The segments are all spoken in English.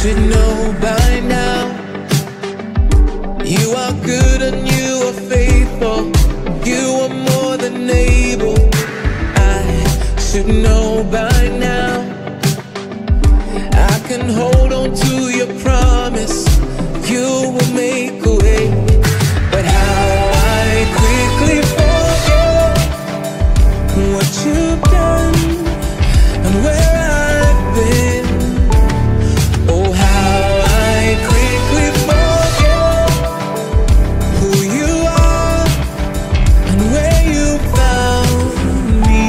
should know by now. You are good and you are faithful. You are more than able. I should know by now. I can hold on to your promise. You will make a way. But how I quickly forget what you've done and where I've been. Oh, how I quickly forget who you are and where you found me.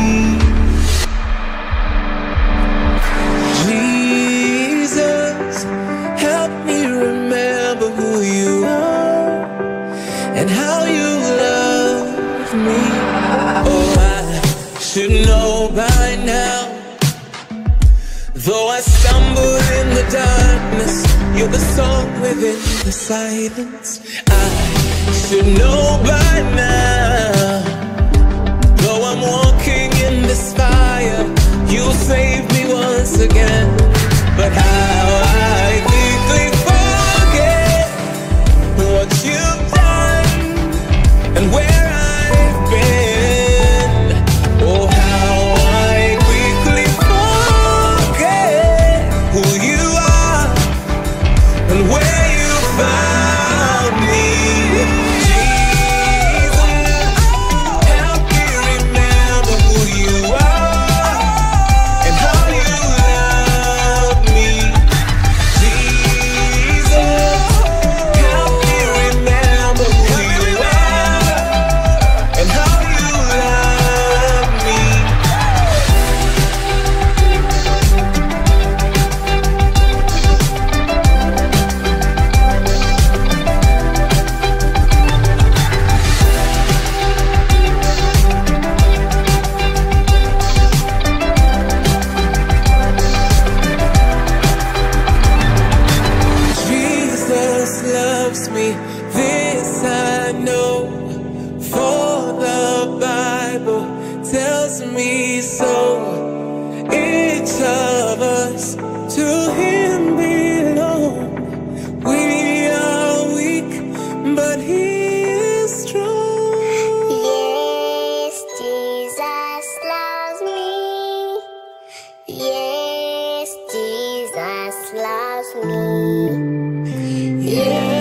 Jesus, help me remember who you are and how you love me. Oh, I should know by now. Though I stumble in the darkness, you're the song within the silence. I should know by now. Though I'm walking in this fire, you'll save me once again. But how I quickly forget what you've done and where I've been. Oh, how I quickly forget who you are and where you found me. Jesus, help me remember who you are and how you love me. Jesus, help me remember who you are and how you love me. Jesus loves me, this I know, for the Bible tells me so. Each of us to him belong. We are weak, but he is strong. Yes, Jesus loves me. Yes, Jesus loves me. Yes.